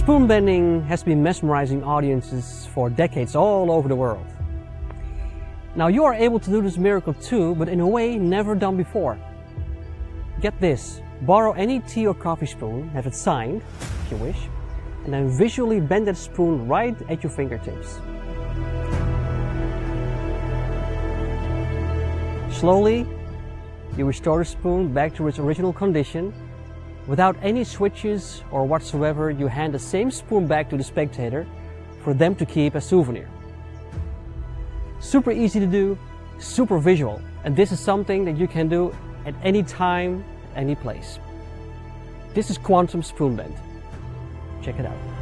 Spoon bending has been mesmerizing audiences for decades all over the world. Now you are able to do this miracle too, but in a way never done before. Get this, borrow any tea or coffee spoon, have it signed, if you wish, and then visually bend that spoon right at your fingertips. Slowly, you restore the spoon back to its original condition. Without any switches or whatsoever, you hand the same spoon back to the spectator for them to keep as souvenir. Super easy to do, super visual, and this is something that you can do at any time, any place. This is Quantum Spoon Bend. Check it out.